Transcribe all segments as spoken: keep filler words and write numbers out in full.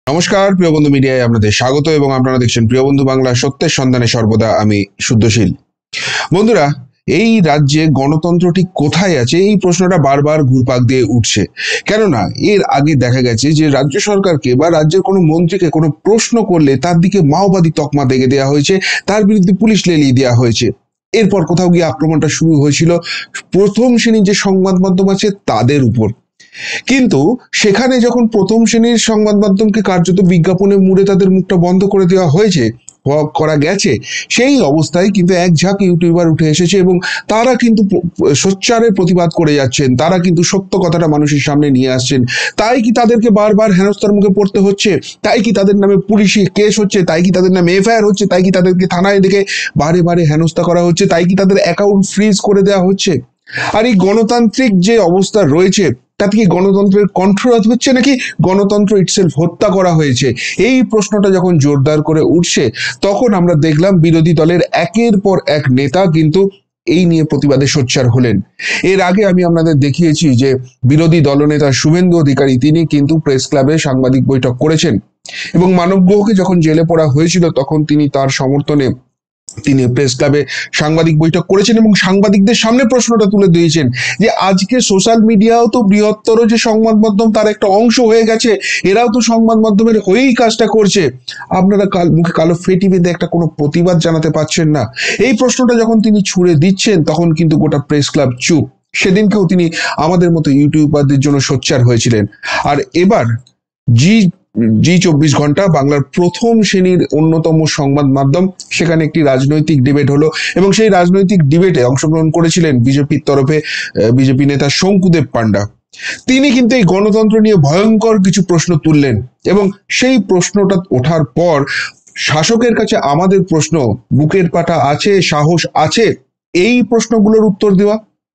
নমস্কার প্রিয় বন্ধু মিডিয়ায় আপনাদের স্বাগত এবং আপনারা দেখছেন প্রিয় বন্ধু বাংলা সত্যের সন্ধানে সর্বদা আমি শুদ্ধশীল। বন্ধুরা, এই রাজ্যে গণতন্ত্র ঠিক কোথায় আছে এই প্রশ্নটা বারবার ঘুরপাক দিয়ে উঠছে। কেননা এর আগে দেখা গেছে যে রাজ্য সরকারকে বা রাজ্যের কোনো মন্ত্রীকে কোনো প্রশ্ন করলে তার দিকে মাওবাদী তকমা দেখে দেওয়া হয়েছে, তার বিরুদ্ধে পুলিশ লেলিয়ে দেওয়া হয়েছে। এরপর কোথাও গিয়ে আক্রমণটা শুরু হয়েছিল প্রথম শ্রেণীর যে সংবাদ মাধ্যম আছে তাদের উপর। কিন্তু সেখানে যখন প্রথম শ্রেণীর সংবাদ মাধ্যমকে কার্যত বিজ্ঞাপনে মুড়ে তাদের মুখটা বন্ধ করে দেওয়া হয়েছে করা গেছে, সেই অবস্থায় কিন্তু এক ঝাঁক ইউটিউবার উঠে এসেছে এবং তারা কিন্তু সোচ্চারে প্রতিবাদ করে যাচ্ছেন, তারা কিন্তু সত্য কথাটা মানুষের সামনে নিয়ে আসছেন। তাই কি তাদেরকে বারবার হেনস্থার মুখে পড়তে হচ্ছে? তাই কি তাদের নামে পুলিশি কেস হচ্ছে? তাই কি তাদের নামে এফআইআর হচ্ছে? তাই কি তাদেরকে থানায় ডেকে বারে বারে হেনস্থা করা হচ্ছে? তাই কি তাদের অ্যাকাউন্ট ফ্রিজ করে দেওয়া হচ্ছে? আর এই গণতান্ত্রিক যে অবস্থা রয়েছে তাতে কি গণতন্ত্রের কণ্ঠরোধ হচ্ছে নাকি গণতন্ত্র ইটসেলফ হত্যা করা হয়েছে? এই প্রশ্নটা যখন জোরদার করে উঠছে তখন আমরা দেখলাম বিরোধী দলের একের পর এক নেতা কিন্তু এই নিয়ে প্রতিবাদে সোচ্চার হলেন। এর আগে আমি আপনাদের দেখিয়েছি যে বিরোধী দলনেতা শুভেন্দু অধিকারী তিনি কিন্তু প্রেস ক্লাবে সাংবাদিক বৈঠক করেছেন এবং মানব গুহকে যখন জেলে পড়া হয়েছিল তখন তিনি তার সমর্থনে তিনি প্রেস ক্লাবে সাংবাদিক বৈঠক করেছেন এবং সাংবাদিকদের সামনে প্রশ্নটা তুলে দিয়েছেন যে আজকে সোশ্যাল মিডিয়াও তো বৃহত্তর যে সংবাদ মাধ্যম তার একটা অংশ হয়ে গেছে, এরাও তো সংবাদ মাধ্যমের হয়েই কাজটা করছে। আপনারা কাল মুখে কালো ফেটি বেঁধে একটা কোনো প্রতিবাদ জানাতে পারছেন না। এই প্রশ্নটা যখন তিনি ছুড়ে দিচ্ছেন তখন কিন্তু গোটা প্রেস ক্লাব চুপ। সেদিনকেও তিনি আমাদের মতো ইউটিউবারদের জন্য সোচ্চার হয়েছিলেন। আর এবার জি জি চব্বিশ ঘন্টা বাংলার প্রথম শ্রেণীর অন্যতম সংবাদ মাধ্যম, সেখানে একটি রাজনৈতিক ডিবেট হলো এবং সেই রাজনৈতিক ডিবেটে অংশগ্রহণ করেছিলেন বিজেপির তরফে বিজেপি নেতা শঙ্কুদেব পান্ডা। তিনি কিন্তু এই গণতন্ত্র নিয়ে ভয়ঙ্কর কিছু প্রশ্ন তুললেন এবং সেই প্রশ্নটা ওঠার পর শাসকের কাছে আমাদের প্রশ্ন, বুকের পাটা আছে, সাহস আছে এই প্রশ্নগুলোর উত্তর দেওয়া?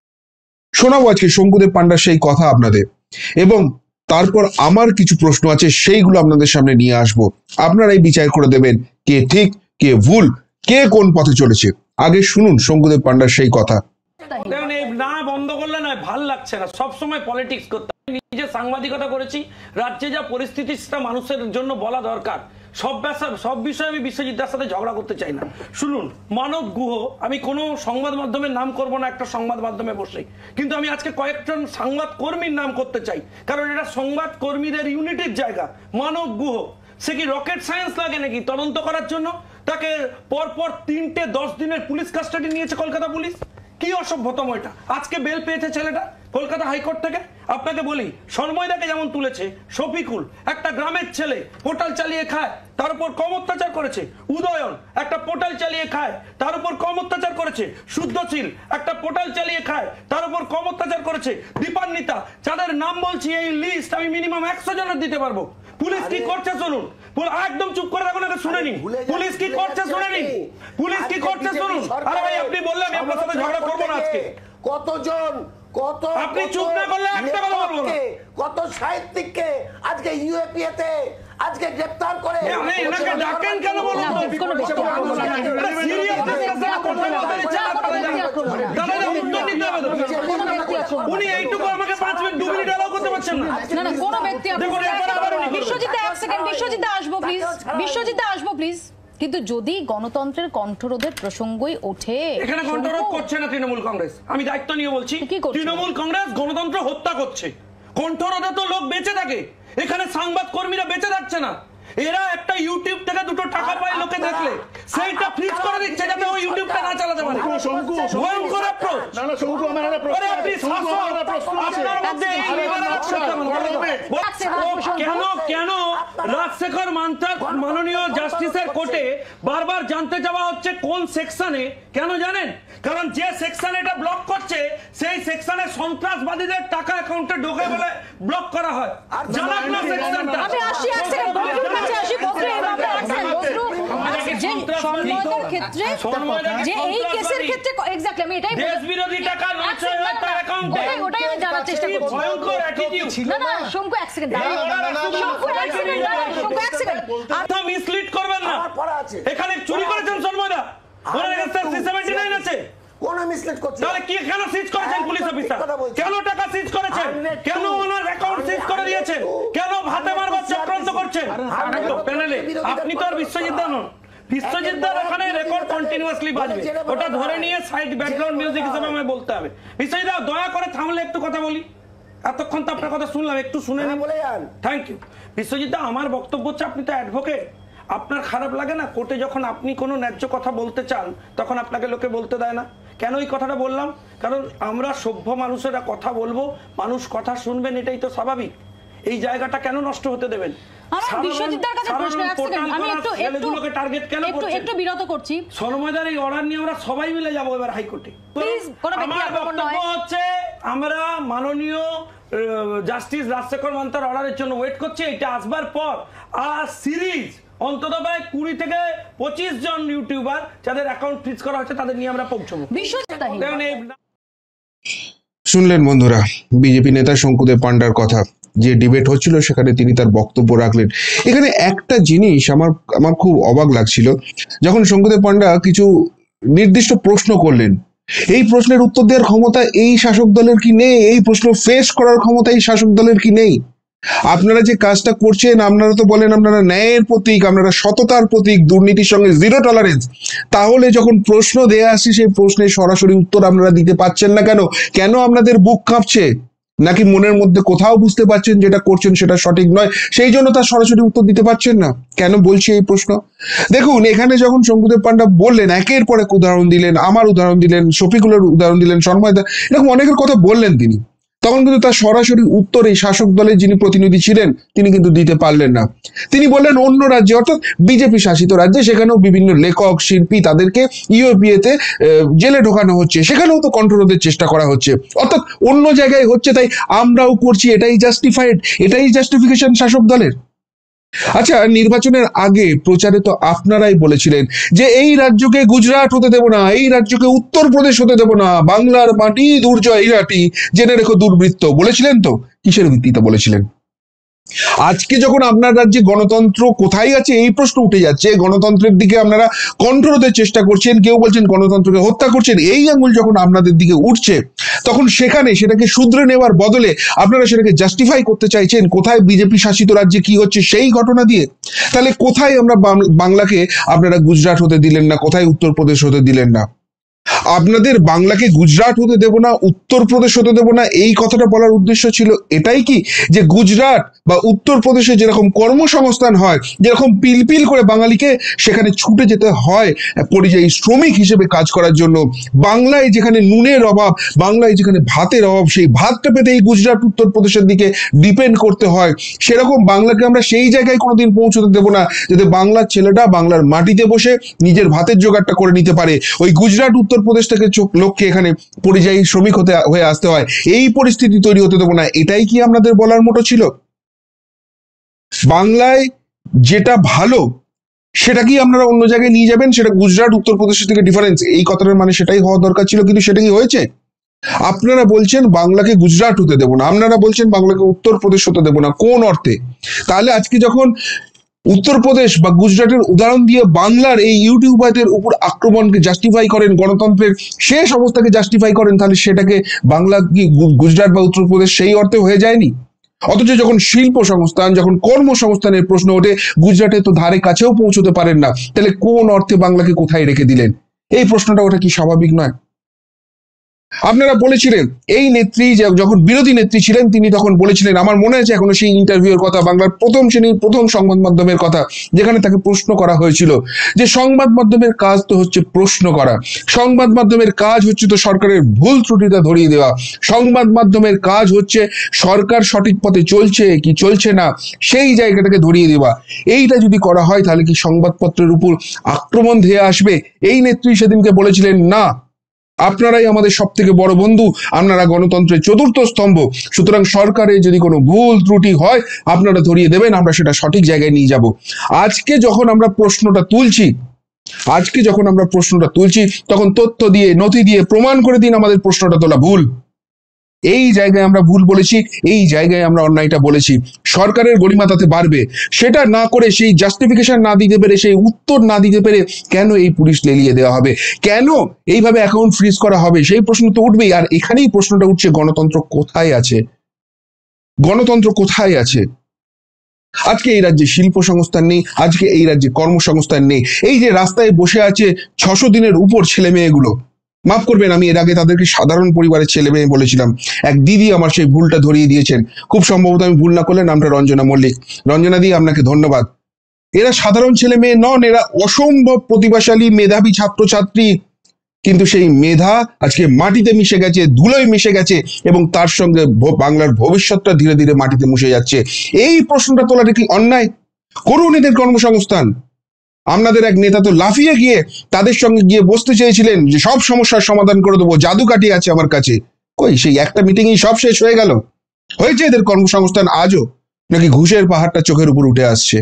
শোনাবো আজকে শঙ্কুদেব পান্ডার সেই কথা আপনাদের, এবং তারপর আমার কিছু প্রশ্ন আছে সেইগুলো আপনাদের সামনে নিয়ে আসবো। আপনারাই বিচার করে দেবেন কে ঠিক কে ভুল, কে কোন পথে চলেছে। আগে শুনুন শঙ্কুদেব পান্ডার সেই কথা। না বন্ধ করলে না, ভাল লাগছে না সবসময় পলিটিক্স করতে। নিজে সাংবাদিকতা করেছি, রাজ্যে যা পরিস্থিতি সেটা মানুষের জন্য বলা দরকার। সব ব্যাপার সব বিষয়ে আমি বিশ্বজিৎ দার সাথে ঝগড়া করতে চাই না। শুনুন, মানব গুহ, আমি কোনো সংবাদ মাধ্যমের নাম করব না একটা সংবাদ মাধ্যমে বসে, কিন্তু আমি আজকে কয়েকজন সংবাদ কর্মীর নাম করতে চাই, কারণ এটা সংবাদ কর্মীদের ইউনিটির জায়গা। মানব গুহ, সে কি রকেট সায়েন্স লাগে নাকি তদন্ত করার জন্য? তাকে পরপর তিনটে দশ দিনের পুলিশ কাস্টাডি নিয়েছে কলকাতা পুলিশ। কি অসভ্যতম এটা! আজকে বেল পেয়েছে ছেলেটা কলকাতা হাইকোর্ট থেকে। আপনাকে বলি, সন্ময়দাকে যেমন তুলেছে, শফিকুল একটা গ্রামের ছেলে পোর্টাল চালিয়ে খায়, তার উপর কম অত্যাচার করেছে। উদয়ন একটা পোর্টাল চালিয়ে খায়, তার উপর কম অত্যাচার করেছে। শুদ্ধশীল একটা পোর্টাল চালিয়ে খায়, তার উপর কম অত্যাচার করেছে। দীপান্বিতা, যাদের নাম বলছি এই লিস্ট আমি মিনিমাম একশো জনের দিতে পারবো। পুলিশ কি করছে শুনুন, একদম চুপ করে রাখুন, আগে শুনে নিন পুলিশ কি করছে, শুনে নিন পুলিশ কি করছে শুনুন। আরে ভাই, আপনি বললেন আমি আপনার সাথে ঝগড়া করবো না আজকে। কতজন কত আপনি চুপ না করলে একটা কথা বলবো না। কত সাহিত্যিককে আজকে ইউএপিএ তে আজকে গ্রেফতার করে আপনি এনাকে ডাকেন কেন বলুন তো? উনি এইটুকু আমাকে পাঁচ মিনিট দু মিনিট অ্যালাউ করতে পারছেন না। না না কোনো ব্যক্তি বিশ্বজিৎ এক সেকেন্ড, বিশ্বজিৎ আসবো প্লিজ, বিশ্বজিৎ আসবো প্লিজ। কিন্তু যদি গণতন্ত্রের কণ্ঠরোধের প্রসঙ্গই ওঠে, এখানে কণ্ঠরোধ করছে না তৃণমূল কংগ্রেস, আমি দায়িত্ব নিয়ে বলছি। তৃণমূল কংগ্রেস গণতন্ত্র হত্যা করছে। কণ্ঠরোধে তো লোক বেঁচে থাকে, এখানে সংবাদ কর্মীরা বেঁচে যাচ্ছে না। এরা একটা ইউটিউব থেকে দুটো টাকা পায় লোকে দেখলে, সেইটা ফ্রিজ করে দিচ্ছে যাতে ওই ইউটিউবটা না চালাতে পারে। ভয়ঙ্কর অ্যাপ্রোচ। না না শঙ্কু, আমার একটা প্রশ্ন আছে। শঙ্কু, আমার একটা প্রশ্ন আছে। আপনার মধ্যে এই কেন কেন রাজশেখর মান্থার মাননীয় জাস্টিসের কোর্টে বারবার জানতে যাওয়া হচ্ছে কোন সেকশনে? কেন জানেন? কারণ যে সেকশন এটা ব্লক করছে সেই সেকশনে সন্ত্রাসবাদীদের টাকা অ্যাকাউন্টে ঢোকে বলে ব্লক করা হয়। জানান না সেকশনটা। আমি আসি এক সেকেন্ড, বন্ধুর কাছে আসি। বন্ধু, এই মামলা এক সেকেন্ড, বন্ধু যে সন্ময়দার ক্ষেত্রে, যে এই কেসের ক্ষেত্রে এক্স্যাক্টলি আমি এটাই দেশ বিরোধী টাকা লঞ্চয় হয় তার অ্যাকাউন্টে। ওটাই আমি জানার চেষ্টা করছি। ভয়ঙ্কর অ্যাটিটিউড। না না শঙ্কু এক সেকেন্ড দাঁড়াও, শঙ্কু এক সেকেন্ড দাঁড়াও, শঙ্কু এক সেকেন্ড। আপনি মিসলিড করবেন না। এখানে চুরি করেছেন সন্ময়দা, ওনার কাছে সি সেভেন্টি নাইন আছে। কোন মিসলিড করছে? তাহলে কি কেন সিজ করেছেন পুলিশ অফিসার? কেন টাকা সিজ করেছেন? কেন ওনার অ্যাকাউন্ট সিজ করে দিয়েছেন? কেন ভাতে মারবার চক্রান্ত করছেন? প্যানেলে আপনি তো আর বিশ্বজিৎ দা নন। বিশ্বজিৎ দার ওখানে রেকর্ড কন্টিনিউয়াসলি বাজবে, ওটা ধরে নিয়ে সাইড ব্যাকগ্রাউন্ড মিউজিক হিসেবে আমায় বলতে হবে। বিশ্বজিৎ দা দয়া করে থামলে একটু কথা বলি, এতক্ষণ তো আপনার কথা শুনলাম, একটু শুনে নিন। Thank you. বিশ্বজিৎ দা, আমার বক্তব্য হচ্ছে আপনি তো অ্যাডভোকেট, আপনার খারাপ লাগে না কোর্টে যখন আপনি কোনো ন্যায্য কথা বলতে চান তখন আপনাকে লোকে বলতে দেয় না? কেন এই কথাটা বললাম? কারণ আমরা সভ্য মানুষেরা কথা বলবো, মানুষ কথা শুনবেন, এটাই তো স্বাভাবিক। এই জায়গাটা কেন নষ্ট হতে দেবেন? আমার বিশ্বজিৎদার কাছে প্রশ্ন, এক সেকেন্ড আমি একটু একটু টার্গেট কেন একটু করছেন? একটু বিরত করছি। সরময়দার এই অর্ডার নিয়ে আমরা সবাই মিলে যাব এবার হাইকোর্টে। প্লিজ, কোনো ব্যক্তি আমার আক্রমণ নয়। বক্তব্য হচ্ছে আমরা মাননীয় জাস্টিস রাজশেখর মান্তার অর্ডারের জন্য ওয়েট করছি। এটা আসবার পর আর সিরিজ অন্তত প্রায় কুড়ি থেকে পঁচিশ জন ইউটিউবার যাদের অ্যাকাউন্ট ফ্রিজ করা হচ্ছে তাদের নিয়ে আমরা পৌঁছবো। বিশ্বজিৎ দেখুন এই শুনলেন বন্ধুরা বিজেপি নেতা শঙ্কুদেব পান্ডার কথা, যে ডিবেট হচ্ছিল সেখানে তিনি তার বক্তব্য রাখলেন। এখানে একটা জিনিস আমার আমার খুব অবাক লাগছিল, যখন শঙ্কুদেব পান্ডা কিছু নির্দিষ্ট প্রশ্ন করলেন, এই প্রশ্নের উত্তর দেওয়ার ক্ষমতা এই শাসক দলের কি নেই? এই প্রশ্ন ফেস করার ক্ষমতা এই শাসক দলের কি নেই? আপনারা যে কাজটা করছেন, আপনারা তো বলেন আপনারা ন্যায়ের প্রতীক, আপনারা সততার প্রতীক, দুর্নীতির সঙ্গে জিরো টলারেন্স, তাহলে যখন প্রশ্ন দেয়া আসছে সেই প্রশ্নের সরাসরি উত্তর আপনারা দিতে পারছেন না কেন? কেন আপনাদের বুক কাঁপছে? নাকি মনের মধ্যে কোথাও বুঝতে পারছেন যেটা করছেন সেটা সঠিক নয়, সেই জন্য তার সরাসরি উত্তর দিতে পারছেন না? কেন বলছি এই প্রশ্ন? দেখুন, এখানে যখন শঙ্কুদেব পান্ডা বললেন, একের পর এক উদাহরণ দিলেন, আমার উদাহরণ দিলেন, শফিকুলের উদাহরণ দিলেন, শর্মাদা, এরকম অনেকের কথা বললেন তিনি, তখন কিন্তু তার সরাসরি উত্তর এই শাসক দলের যিনি প্রতিনিধি ছিলেন তিনি কিন্তু দিতে পারলেন না। তিনি বললেন অন্য রাজ্যে, অর্থাৎ বিজেপি শাসিত রাজ্যে, সেখানেও বিভিন্ন লেখক শিল্পী তাদেরকে ইউএপিএতে জেলে ঢোকানো হচ্ছে, সেখানেও তো কণ্ঠরোধের চেষ্টা করা হচ্ছে, অর্থাৎ অন্য জায়গায় হচ্ছে তাই আমরাও করছি, এটাই জাস্টিফাইড, এটাই জাস্টিফিকেশন শাসক দলের। আচ্ছা, নির্বাচনের আগে প্রচারে তো আপনারাই বলেছিলেন যে এই রাজ্যকে গুজরাট হতে দেব না, এই রাজ্যকে উত্তরপ্রদেশ হতে দেব না, বাংলার মাটি দুর্জয় ইরাটি, জেনে রেখো দুর্বৃত্ত, বলেছিলেন তো? কিসের ভিত্তিতে বলেছিলেন? আজকে যখন আপনার রাজ্যে গণতন্ত্র কোথায় আছে এই প্রশ্ন উঠে যাচ্ছে, গণতন্ত্রের দিকে আপনারা কণ্ঠরোধের চেষ্টা করছেন, কেউ বলছেন গণতন্ত্রকে হত্যা করছেন, এই আঙুল যখন আপনাদের দিকে উঠছে তখন সেখানে সেটাকে শুধরে নেওয়ার বদলে আপনারা সেটাকে জাস্টিফাই করতে চাইছেন কোথায় বিজেপি শাসিত রাজ্যে কি হচ্ছে সেই ঘটনা দিয়ে। তাহলে কোথায় আমরা বাংলাকে আপনারা গুজরাট হতে দিলেন না, কোথায় উত্তরপ্রদেশ হতে দিলেন না? আপনাদের বাংলাকে গুজরাট হতে দেব না, উত্তরপ্রদেশ হতে দেব না, এই কথাটা বলার উদ্দেশ্য ছিল এটাই কি যে গুজরাট বা উত্তরপ্রদেশে যেরকম কর্মসংস্থান হয়, যেরকম পিলপিল করে বাঙালিকে সেখানে ছুটে যেতে হয় পরিযায়ী শ্রমিক হিসেবে কাজ করার জন্য, বাংলায় যেখানে নুনের অভাব, বাংলায় যেখানে ভাতের অভাব, সেই ভাতটা পেতে এই গুজরাট উত্তরপ্রদেশের দিকে ডিপেন্ড করতে হয়, সেরকম বাংলাকে আমরা সেই জায়গায় কোনোদিন পৌঁছতে দেব না যাতে বাংলার ছেলেটা বাংলার মাটিতে বসে নিজের ভাতের জোগাড়টা করে নিতে পারে। ওই গুজরাট উত্তরপ্রদেশ থেকে লোককে এখানে পরিযায়ী শ্রমিক হতে হয়ে আসতে হয়, এই পরিস্থিতি তৈরি হতে দেবো না, এটাই কি আমাদের বলার মতো ছিল? বাংলায় যেটা ভালো সেটা কি আপনারা অন্য জায়গায় নিয়ে যাবেন, সেটা গুজরাট উত্তরপ্রদেশের থেকে ডিফারেন্স, এই কথাটার মানে সেটাই হওয়া দরকার ছিল, কিন্তু সেটা কি হয়েছে? আপনারা বলছেন বাংলাকে গুজরাট হতে দেবো না, আপনারা বলছেন বাংলাকে উত্তরপ্রদেশ হতে দেবো না, কোন অর্থে? তাহলে আজকে যখন উত্তরপ্রদেশ বা গুজরাটের উদাহরণ দিয়ে বাংলার এই ইউটিউবারদের উপর আক্রমণকে জাস্টিফাই করেন, গণতন্ত্রের শেষ অবস্থাকে জাস্টিফাই করেন, তাহলে সেটাকে বাংলা কি গুজরাট বা উত্তরপ্রদেশ সেই অর্থে হয়ে যায়নি? অথচ যখন শিল্প সংস্থান, যখন কর্মসংস্থানের প্রশ্ন ওঠে, গুজরাটে তো ধারে কাছেও পৌঁছতে পারেন না, তাহলে কোন অর্থে বাংলাকে কোথায় রেখে দিলেন? এই প্রশ্নটা ওটা কি স্বাভাবিক নয়? আপনারা বলেছিলেন, এই নেত্রী যখন বিরোধী নেত্রী ছিলেন তিনি তখন বলেছিলেন, আমার মনে আছে এখনো সেই ইন্টারভিউর কথা, বাংলার প্রথম শ্রেণীর প্রথম সংবাদ মাধ্যমের কথা, যেখানে তাকে প্রশ্ন করা হয়েছিল যে সংবাদ মাধ্যমের কাজ তো হচ্ছে প্রশ্ন করা, সংবাদ মাধ্যমের কাজ হচ্ছে তো সরকারের ভুল ত্রুটিটা ধরিয়ে দেওয়া, সংবাদ মাধ্যমের কাজ হচ্ছে সরকার সঠিক পথে চলছে কি চলছে না সেই জায়গাটাকে ধরিয়ে দেওয়া। এইটা যদি করা হয় তাহলে কি সংবাদপত্রের উপর আক্রমণ ধেয়ে আসবে? এই নেত্রী সেদিনকে বলেছিলেন, না, আপনারাই আমাদের সব থেকে বড় বন্ধু, আপনারা গণতন্ত্রের চতুর্থ স্তম্ভ, সুতরাং সরকারে যদি কোনো ভুল ত্রুটি হয় আপনারা ধরিয়ে দেবেন, আমরা সেটা সঠিক জায়গায় নিয়ে যাব। আজকে যখন আমরা প্রশ্নটা তুলছি আজকে যখন আমরা প্রশ্নটা তুলছি তখন তথ্য দিয়ে, নথি দিয়ে প্রমাণ করে দিন আমাদের প্রশ্নটা তোলা ভুল। এই জায়গায় আমরা ভুল বলেছি, এই জায়গায় আমরা অন্যায়টা বলেছি, সরকারের গরিমা তাতে বাড়বে। সেটা না করে, সেই জাস্টিফিকেশন না দিতে পেরে, সেই উত্তর না দিতে পেরে কেন এই পুলিশ লেলিয়ে দেওয়া হবে, কেন এইভাবে অ্যাকাউন্ট ফ্রিজ করা হবে, সেই প্রশ্ন তো উঠবেই। আর এখানেই প্রশ্নটা উঠছে, গণতন্ত্র কোথায় আছে? গণতন্ত্র কোথায় আছে? আজকে এই রাজ্যে শিল্প সংস্থান নেই, আজকে এই রাজ্যে কর্মসংস্থান নেই। এই যে রাস্তায় বসে আছে ছশো দিনের উপর ছেলে মেয়েগুলো, মাফ করবেন আমি এর আগে তাদেরকে সাধারণ পরিবারের ছেলে মেয়ে বলেছিলাম, এক দিদি আমার সেই ভুলটা ধরিয়ে দিয়েছেন, খুব সম্ভবত আমি ভুল না করলে নামটা রঞ্জনা মল্লিক। রঞ্জনা দি, আপনাকে ধন্যবাদ। এরা সাধারণ ছেলে মেয়ে নন, এরা অসম্ভব প্রতিভাশালী মেধাবী ছাত্রছাত্রী, কিন্তু সেই মেধা আজকে মাটিতে মিশে গেছে, ধুলোয় মিশে গেছে, এবং তার সঙ্গে বাংলার ভবিষ্যৎটা ধীরে ধীরে মাটিতে মুছে যাচ্ছে। এই প্রশ্নটা তোলাটা কি অন্যায়? করুন এদের কর্মসংস্থান। আপনাদের এক নেতা তো লাফিয়ে গিয়ে তাদের সঙ্গে গিয়ে বসতে চেয়েছিলেন যে সব সমস্যার সমাধান করে দেবো, জাদু কাঠি আছে আমার কাছে। কই, সেই একটা মিটিংই সব শেষ হয়ে গেল? হয়েছে এদের কর্মসংস্থান আজও, নাকি ঘুষের পাহাড়টা চোখের উপর উঠে আসছে?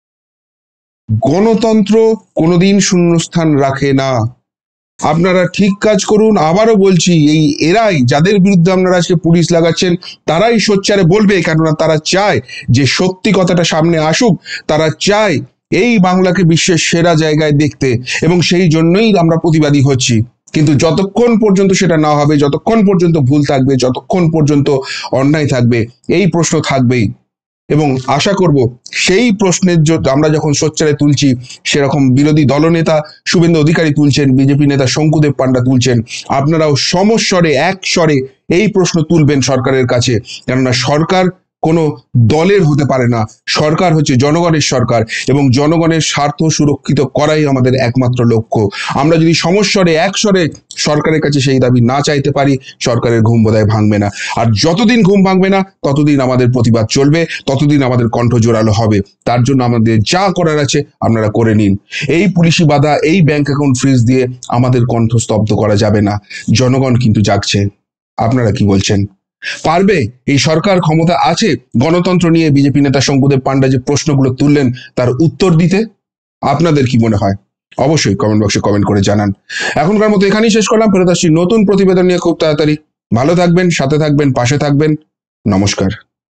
গণতন্ত্র কোনোদিন শূন্যস্থান রাখে না। আপনারা ঠিক কাজ করুন। আবারও বলছি, এই এরাই, যাদের বিরুদ্ধে আপনারা আজকে পুলিশ লাগাচ্ছেন, তারাই সোচ্চারে বলবে, কেননা তারা চায় যে সত্যি কথাটা সামনে আসুক। তারা চায় এই বাংলাকে বিশ্বের সেরা জায়গায় দেখতে, এবং সেই জন্যই আমরা প্রতিবাদী হচ্ছি। কিন্তু যতক্ষণ পর্যন্ত সেটা না হবে, যতক্ষণ পর্যন্ত ভুল থাকবে, যতক্ষণ পর্যন্ত অন্যায় থাকবে, এই প্রশ্ন থাকবেই। এবং আশা করব সেই প্রশ্নের আমরা যখন সোচ্চারে তুলছি, সেরকম বিরোধী দলনেতা শুভেন্দু অধিকারী তুলছেন, বিজেপি নেতা শঙ্কুদেব পান্ডা তুলছেন, আপনারাও সমস্বরে এক স্বরে এই প্রশ্ন তুলবেন সরকারের কাছে। কেননা সরকার কোনো দলের হতে পারে না, সরকার হচ্ছে জনগণের সরকার, এবং জনগণের স্বার্থ সুরক্ষিত করাই আমাদের একমাত্র লক্ষ্য। আমরা যদি সমস্বরে এক স্বরে সরকারের কাছে সেই দাবি না চাইতে পারি, সরকারের ঘুম বোধহয় ভাঙবে না। আর যতদিন ঘুম ভাঙবে না, ততদিন আমাদের প্রতিবাদ চলবে, ততদিন আমাদের কণ্ঠ জোরালো হবে। তার জন্য আমাদের যা করার আছে আপনারা করে নিন। এই পুলিশি বাধা, এই ব্যাংক অ্যাকাউন্ট ফ্রিজ দিয়ে আমাদের কণ্ঠ স্তব্ধ করা যাবে না। জনগণ কিন্তু জাগছে। আপনারা কি বলছেন? পারবে এই সরকার, ক্ষমতা আছে গণতন্ত্র নিয়ে বিজেপি নেতা শঙ্কুদেব পান্ডা যে প্রশ্নগুলো তুললেন তার উত্তর দিতে? আপনাদের কি মনে হয়? অবশ্যই কমেন্ট বক্সে কমেন্ট করে জানান। এখনকার মতো এখানেই শেষ করলাম, ফেরত আসছি নতুন প্রতিবেদন নিয়ে খুব তাড়াতাড়ি। ভালো থাকবেন, সাথে থাকবেন, পাশে থাকবেন। নমস্কার।